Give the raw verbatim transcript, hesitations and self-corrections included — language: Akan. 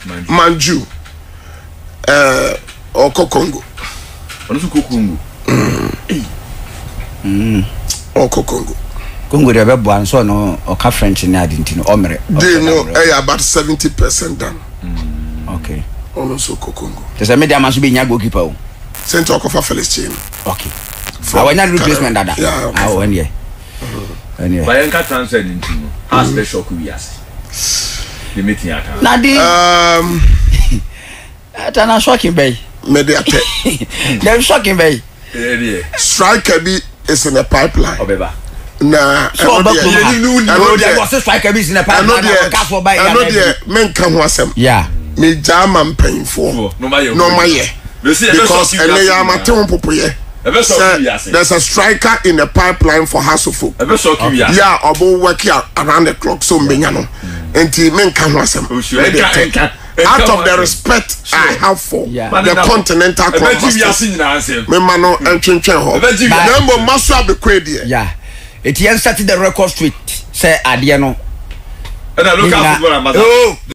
Manju eh oko Congo ono su Congo mm oko Congo Congo de be boan so no oka French ni adinti no omre they know eh about seventy percent done okay ono so Congo they say Medeama so be nya goalkeeper o sent okofa Felix okay awanya replacement dada ah o ene ene bayan ka transfer dinti no how special ku wiase the meeting aka na di um atana shocking bay Mediate dem shocking bay eh striker be is in a pipeline obeba na so ba ko no there was a striker be in a pipeline na ka for by I know there men kan ho asem yeah me jama mpanyfo no maye no maye because ele ya matem popoye there's a striker in the pipeline for Hasselhoff. Yeah, obo working around the clock so mbenya no enti men kan ho asem out of the respect I have for the continental club me mano entwentwen ho na mbo maso abekwedie yeah it yen set the record straight say ade no and I look at football ambassador